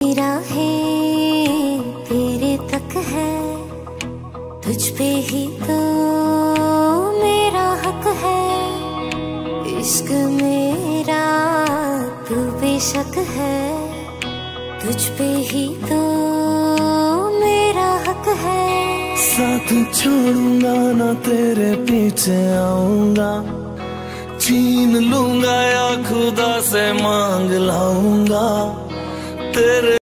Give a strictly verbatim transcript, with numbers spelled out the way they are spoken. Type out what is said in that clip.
राहें तेरे तक है, तुझ पे ही तो मेरा हक है। इश्क मेरा तू बेशक है, तुझ पे ही तो मेरा हक है। साथ छोड़ूंगा ना तेरे पीछे आऊंगा, छीन लूंगा या खुदा से मांग लाऊंगा तेरे